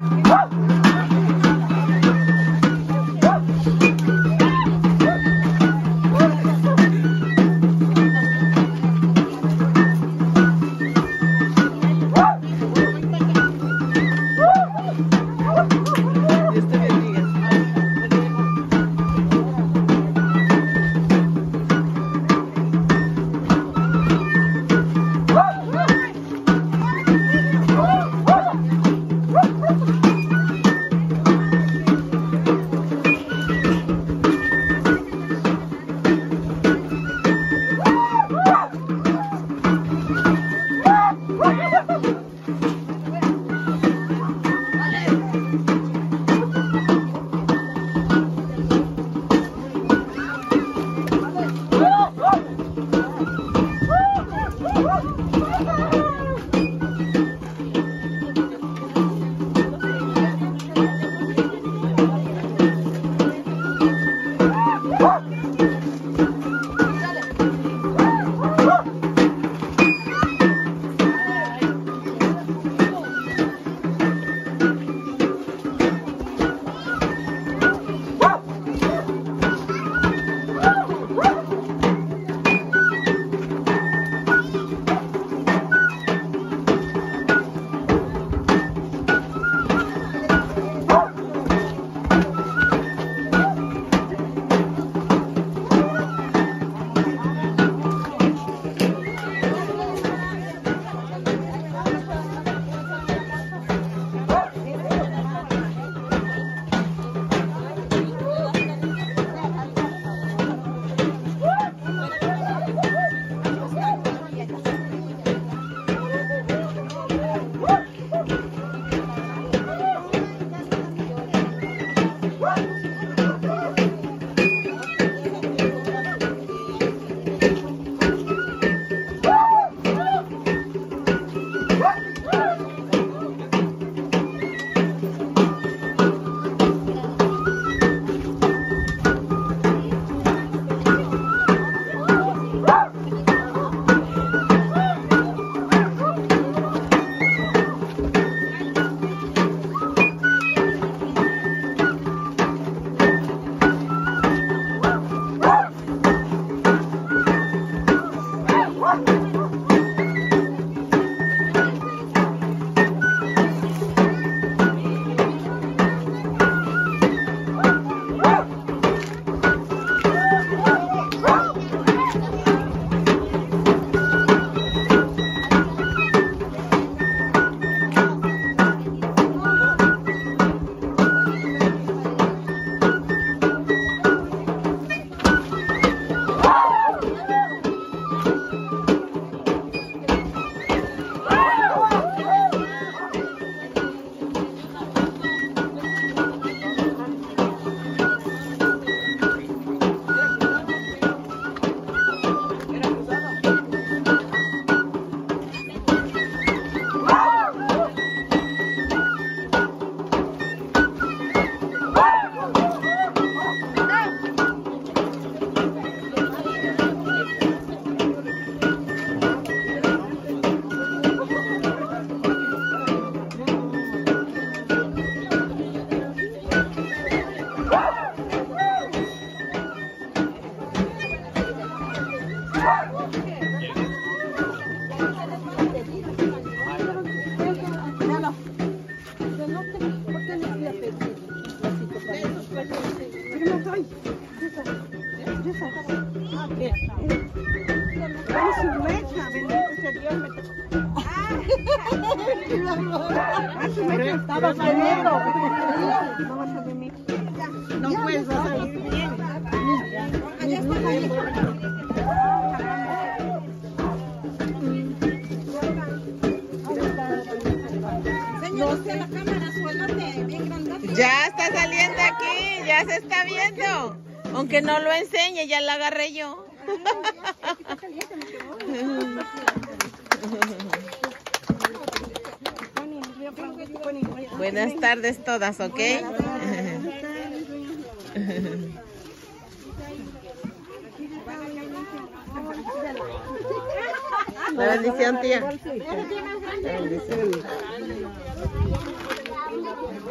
Estaba saliendo. No puedes salir bien. Ya está saliendo aquí, ya se está viendo. Aunque no lo enseñe, ya la agarré yo. Buenas tardes todas, ¿ok? La bendición, tía. La bendición.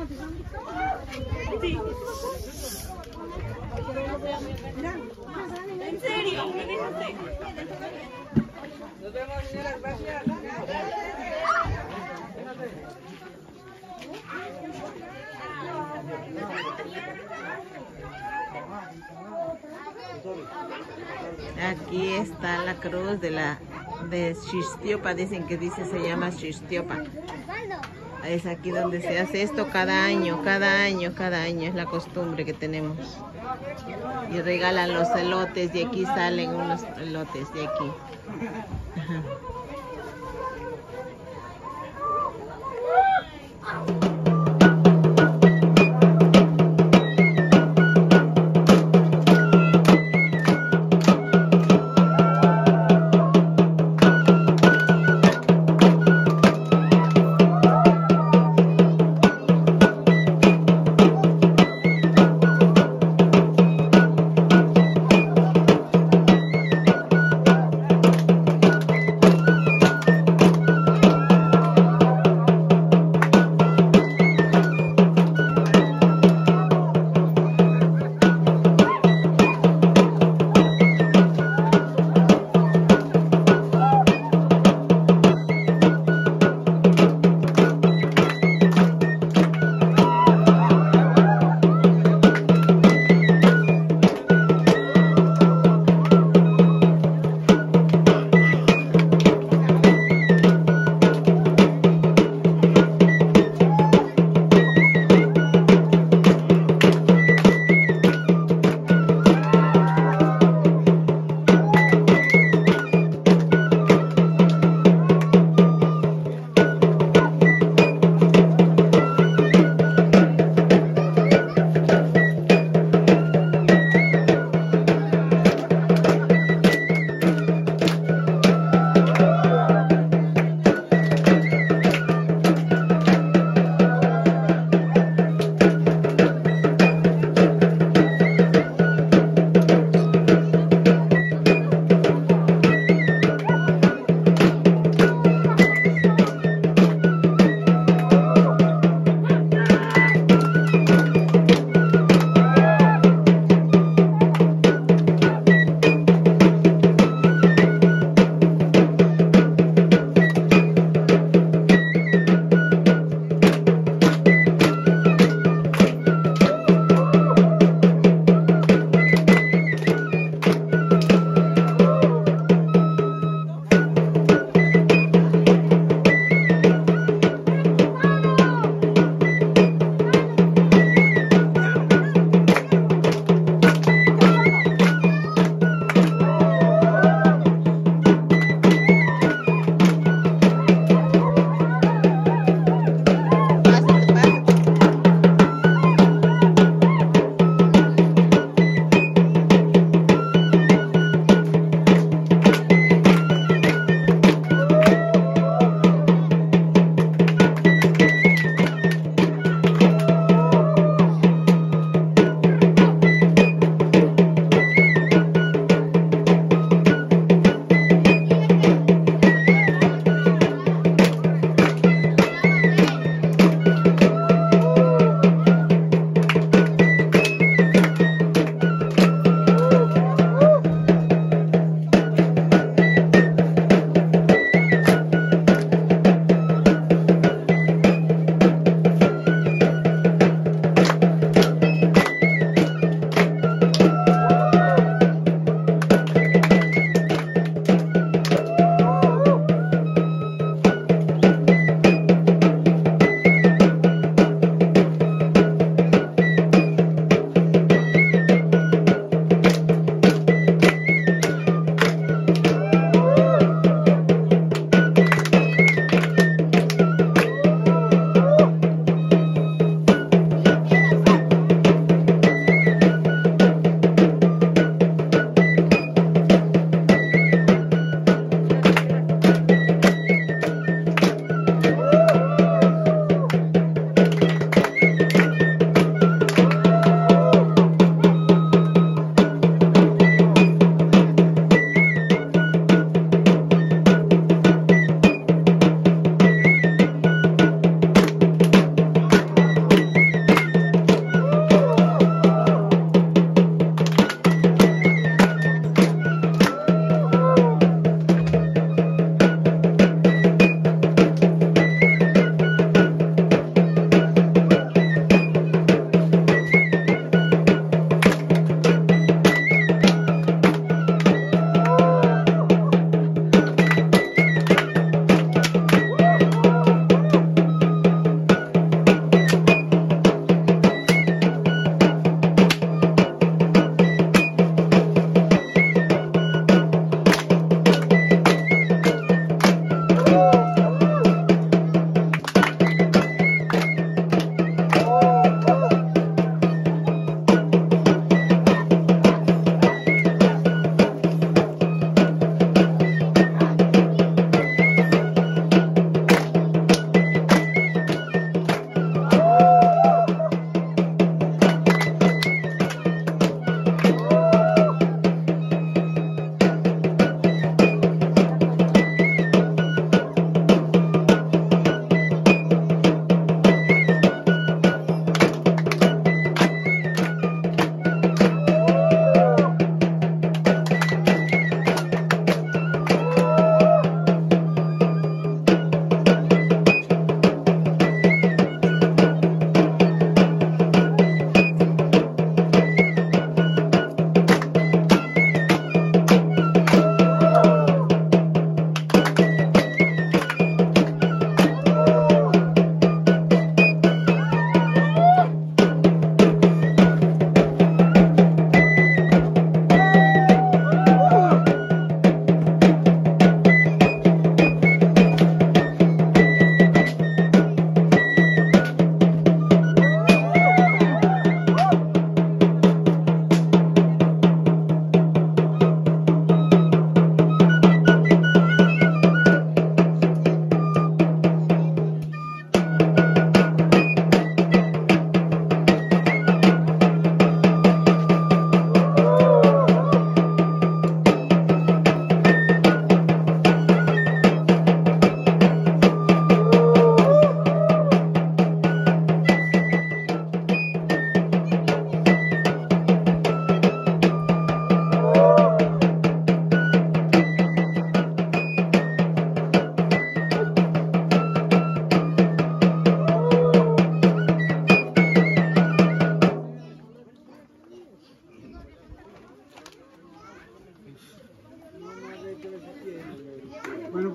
Sí. ¿En serio? ¿Me dejaste? Nos vemos, señoras, gracias. Aquí está la cruz de Xixtiopa, dicen que se llama Xixtiopa. Es aquí donde se hace esto cada año, es la costumbre que tenemos. Y regalan los elotes, y aquí salen unos elotes de aquí. Ajá.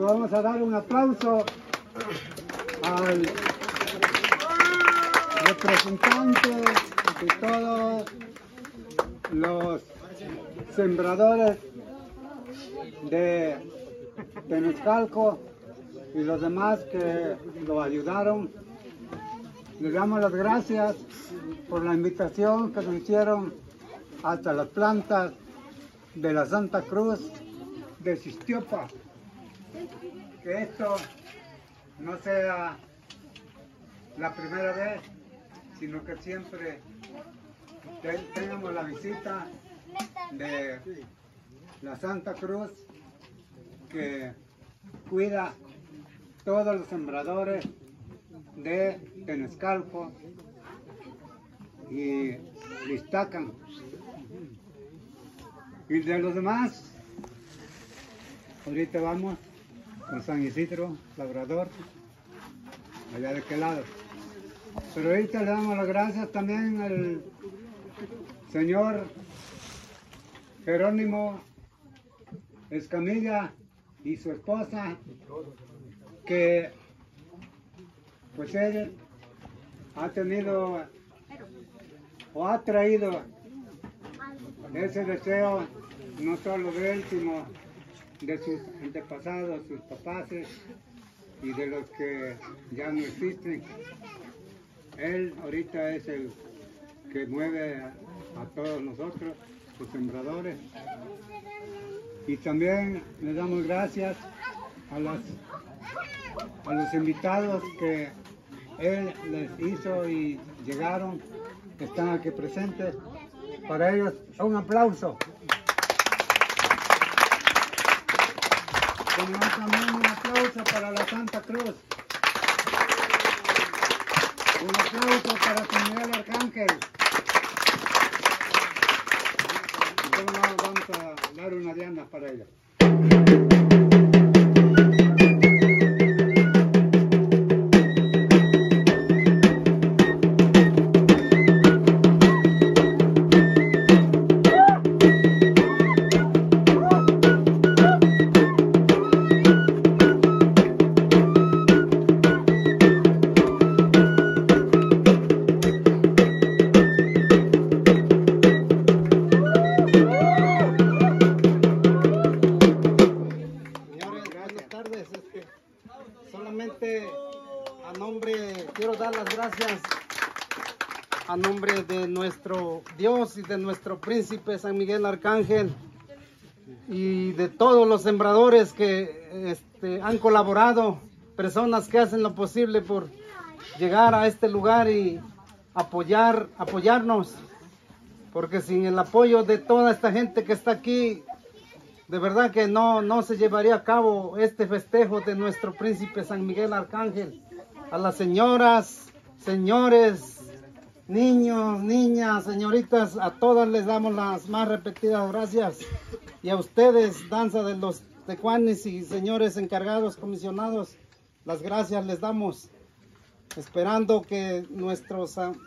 vamos a dar un aplauso al representante de todos los sembradores de Tenescalco y los demás que lo ayudaron. Les damos las gracias por la invitación que nos hicieron hasta las plantas de la Santa Cruz de Xixtiopa. Que esto no sea la primera vez, sino que siempre tengamos la visita de la Santa Cruz, que cuida todos los sembradores de Tenescalco y Ixtacan. Y de los demás, ahorita vamos con San Isidro, Labrador, allá de aquel lado. Pero ahorita le damos las gracias también al señor Jerónimo Escamilla y su esposa, que pues él ha tenido o ha traído ese deseo no solo de él, sino de sus antepasados, sus papás y de los que ya no existen. Él ahorita es el que mueve a todos nosotros, los sembradores. Y también le damos gracias a los invitados que él les hizo y llegaron, que están aquí presentes. Para ellos, un aplauso. También un aplauso para la Santa Cruz. Un aplauso para San Miguel Arcángel. Vamos a dar una diana para ella. A nombre de nuestro Dios y de nuestro príncipe San Miguel Arcángel y de todos los sembradores que han colaborado, personas que hacen lo posible por llegar a este lugar y apoyarnos, porque sin el apoyo de toda esta gente que está aquí, de verdad que no se llevaría a cabo este festejo de nuestro príncipe San Miguel Arcángel. A las señoras, señores, niños, niñas, señoritas, a todas les damos las más repetidas gracias. Y a ustedes, danza de los tecuanis y señores encargados, comisionados, las gracias les damos. Esperando que nuestro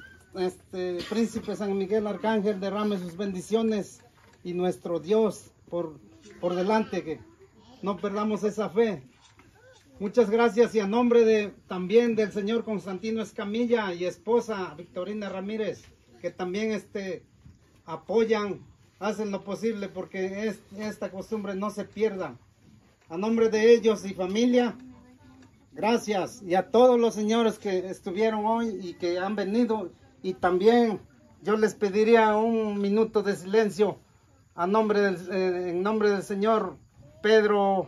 príncipe San Miguel Arcángel derrame sus bendiciones y nuestro Dios por delante, que no perdamos esa fe. Muchas gracias, y a nombre también del señor Constantino Escamilla y esposa Victorina Ramírez, que también apoyan, hacen lo posible porque esta costumbre no se pierda. A nombre de ellos y familia, gracias. Y a todos los señores que estuvieron hoy y que han venido, y también yo les pediría un minuto de silencio en nombre del señor Pedro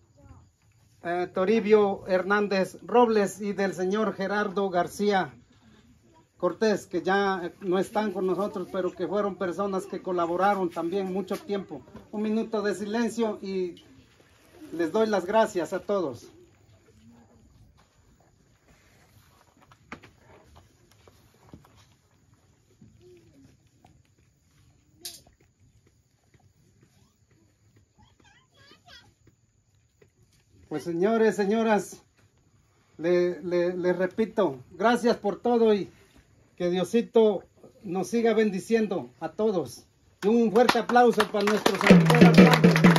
Toribio Hernández Robles y del señor Gerardo García Cortés, que ya no están con nosotros, pero que fueron personas que colaboraron también mucho tiempo. Un minuto de silencio y les doy las gracias a todos. Pues señores, señoras, les repito, gracias por todo y que Diosito nos siga bendiciendo a todos. Y un fuerte aplauso para nuestros amigos.